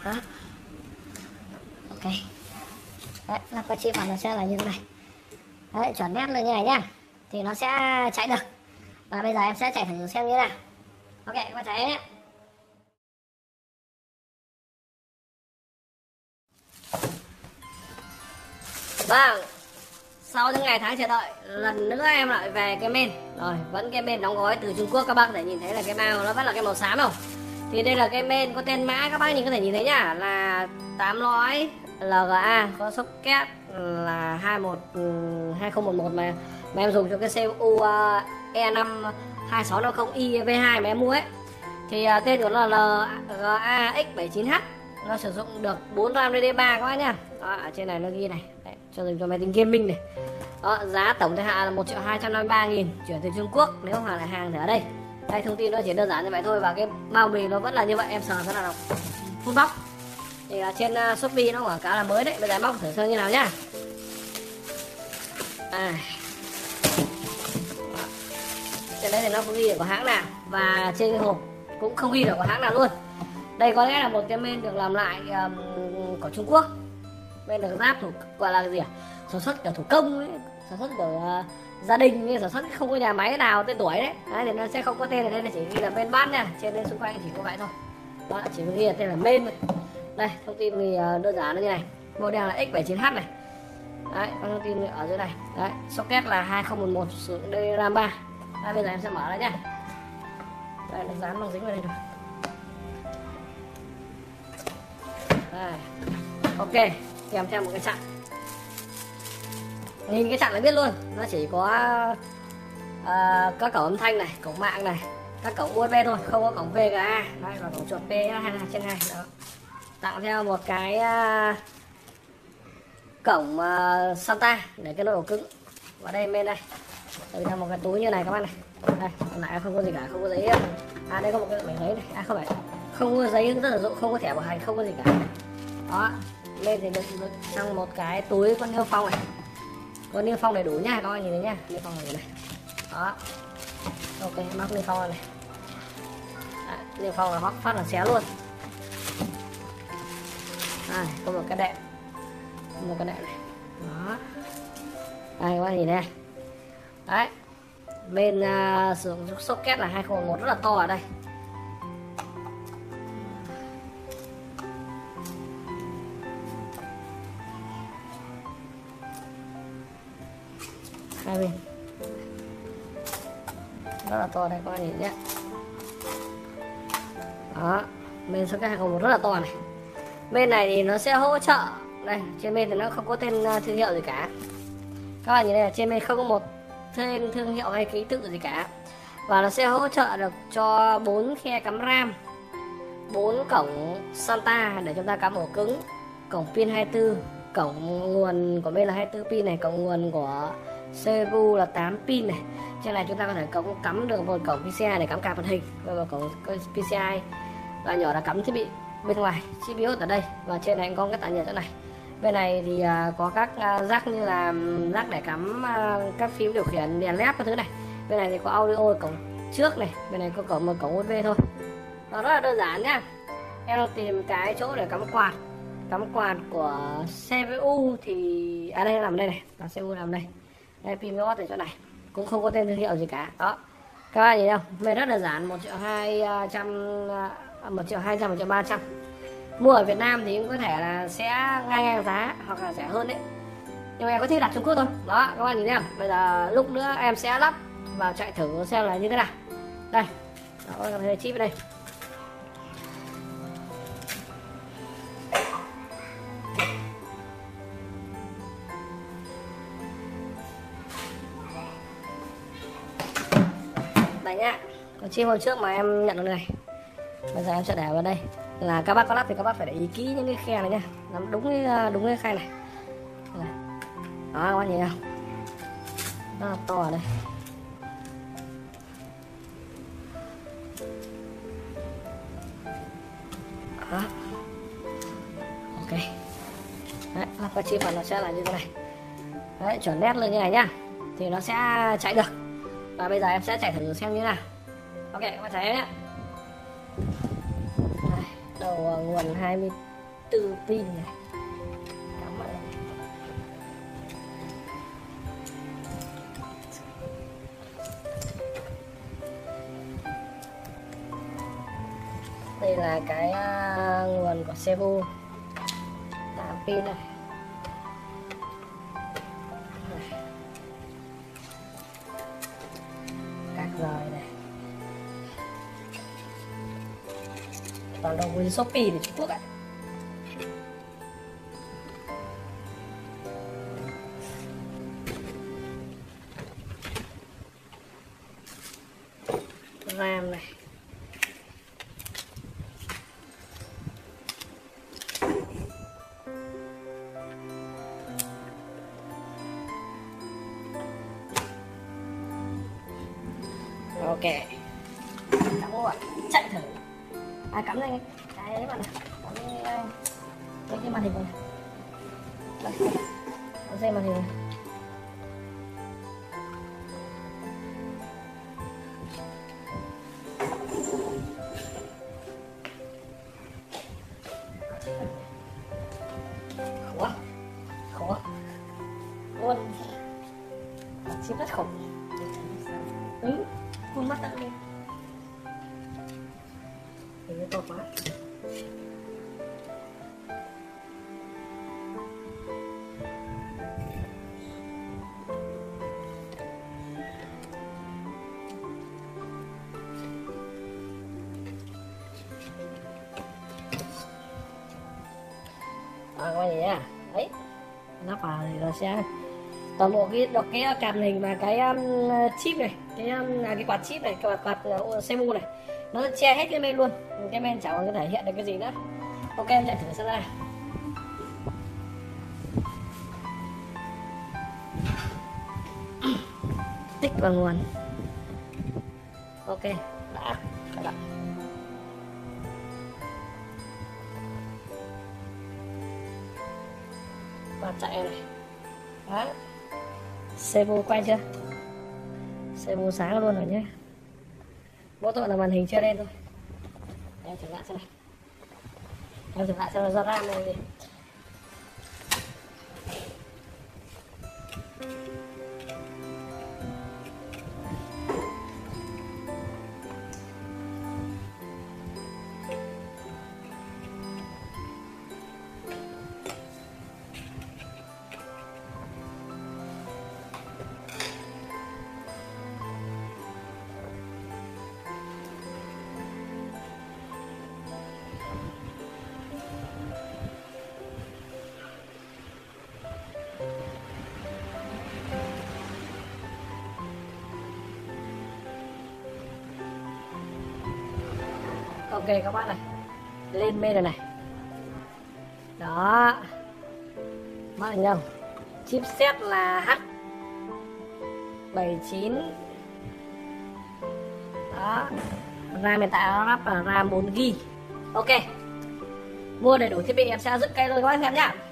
Đó. Ok. Đấy, lắp qua chip vào nó sẽ là như thế này. Đấy, chuẩn nét lên như này nhá. Thì nó sẽ chạy được. Và bây giờ em sẽ chạy thử xem như thế nào. Ok, các bạn chạy nhé. Vâng, sau những ngày tháng chờ đợi, lần nữa em lại về cái main. Rồi, vẫn cái main đóng gói từ Trung Quốc, các bác có thể nhìn thấy là cái bao nó vẫn là cái màu xám không? Thì đây là cái main có tên mã, các bác nhìn có thể nhìn thấy nhá, là 8 lõi LGA, có socket là 2011 mà em dùng cho cái CPU E5 2650i V2 mà em mua ấy. Thì tên của nó là LGA X79H. Nó sử dụng được 4 RAM DDR3 các bác nhá. Đó, ở trên này nó ghi này. Đấy, cho dùng cho máy tính gaming này. Đó, giá tổng thời hạn là 1.253.000, chuyển từ Trung Quốc, nếu hoàn lại hàng thì ở đây. Đây, thông tin nó chỉ đơn giản như vậy thôi, và cái bao bì nó vẫn là như vậy, em sờ rất là full box. Thì trên Shopee nó quảng cáo là mới đấy, bây giờ em bóc thử xem như nào nhá. Trên đấy thì nó không ghi được của hãng nào, và trên cái hộp cũng không ghi được của hãng nào luôn. Đây có lẽ là một cái main được làm lại của Trung Quốc, main được ráp thủ, gọi là gì à, sản xuất kiểu thủ công ấy, sản xuất kiểu gia đình, như sản xuất không có nhà máy nào tên tuổi đấy. Đấy thì nó sẽ không có tên ở đây, là chỉ ghi là main bát nha, trên đây xung quanh chỉ có vậy thôi. Đó, chỉ ghi là tên là main thôi. Đây, thông tin thì đơn giản nó như này, model là X79H này. Đấy, có thông tin ở dưới này. Đấy, socket là 2011, sử dụng DDR3. Đây, bây giờ em sẽ mở ra nhá. Đây, nó dán băng dính vào đây rồi. Đây. Ok, kèm theo một cái chặn. Nhìn cái chặn là biết luôn, nó chỉ có các cổng âm thanh này, cổng mạng này, các cổng USB thôi, không có cổng VGA. Đây, và cổng chuột P2/2. Đó. Tặng theo một cái cổng SATA để cái nồi cứng. Và đây bên đây, đây là một cái túi như này các bạn này. Đây, còn lại không có gì cả, không có giấy. Đây có một cái mảnh giấy này, không phải, không có giấy rất là dụng, không có thẻ bảo hành, không có gì cả. Đó, lên thì được trong một cái túi có niêm phong này, có niêm phong đầy đủ nha các bạn nhìn thấy nha, niêm phong đầy đủ này. Đó, ok, móc niêm phong này. Đấy, niêm phong là móc phát là xé luôn. Đây, có một cái đệm, một cái đệm này. Đó, đây các bạn nhìn này. Đấy, bên sử dụng socket là 2011 rất là to ở đây. Hai bên rất là to đây các bạn nhìn nhé. Đó, bên socket 2011 rất là to này. Bên này thì nó sẽ hỗ trợ, đây trên bên thì nó không có tên thương hiệu gì cả. Các bạn nhìn đây, trên bên không có một tên thương hiệu hay ký tự gì cả. Và nó sẽ hỗ trợ được cho 4 khe cắm RAM, 4 cổng SATA để chúng ta cắm ổ cứng, cổng pin 24, cổng nguồn của bên là 24 pin này, cổng nguồn của CPU là 8 pin này. Trên này chúng ta có thể cắm được một cổng PCI để cắm card màn hình, và một cổng PCI loại nhỏ là cắm thiết bị bên ngoài, CPU ở đây. Và trên này có cái tản nhiệt chỗ này. Bên này thì có các jack như là jack để cắm các phím điều khiển, đèn led các thứ này. Bên này thì có audio cổng trước này, bên này có một cổng USB thôi. Nó rất là đơn giản nhá. Em đang tìm cái chỗ để cắm quạt của CPU thì đây nằm đây này, là CPU nằm đây. Đây, pin iốt ở chỗ này, cũng không có tên thương hiệu gì cả. Đó, các bạn nhìn không, về rất đơn giản, 1.200.000, 1.300.000. Mua ở Việt Nam thì cũng có thể là sẽ ngang giá hoặc là rẻ hơn đấy, nhưng mà em có thể đặt Trung Quốc thôi. Đó, các bạn nhìn thấy không, bây giờ lúc nữa em sẽ lắp và chạy thử xem là như thế nào. Đây, đó, chip ở đây. Đây nhá, con chip hôm trước mà em nhận được này, bây giờ em sẽ để vào đây. Là các bác có lắp thì các bác phải để ý kỹ những cái khe này nha, nắm đúng cái khe này. Đó, các bác nhìn không, rất là to ở đây. Đó, ok. Đấy, lắp cái chip vào nó sẽ là như thế này. Đấy, chuẩn nét lên như này nhá, thì nó sẽ chạy được. Và bây giờ em sẽ chạy thử xem như thế nào. Ok, các bạn thấy nhé. Đầu nguồn từ pin này. Cắm vào đây. Đây là cái nguồn của Cebu, 8 pin này. Các rời này. Toàn đồ nguyên Shopee của Trung Quốc ạ. RAM này. Ok, cắm luôn, chạy thử. Cắm lên cái ấy bạn này, cắm lên cái màn hình này. Đây, cắm dây màn hình này. Khó, khó, luôn, chim rất khủng. Khuôn mắt tao luôn. Hình như to quá. Các bạn nhìn nha. Đấy. Lắp vào thì nó sẽ toàn bộ cái card hình và cái chip này, cái quạt chip này, cái quạt Cebu này, nó che hết cái main luôn, cái main chẳng còn có thể hiện được cái gì nữa. Ok, em chạy thử xem ra. Tích vào nguồn. Ok, đã khởi động. Và chạy này. Đó. Cebu quay chưa? Cebu sáng luôn rồi nhé. Mỗi tội là màn hình chưa lên thôi. Em thử lại xem này. Em thử lại xem là do RAM này gì. Ok các bạn này, lên main này, đó, mắt thấy không, chipset là H79, đó, RAM hiện tại nó lắp là RAM 4GB. Ok, mua đầy đủ thiết bị em sẽ dựng cây luôn các bạn xem nhá.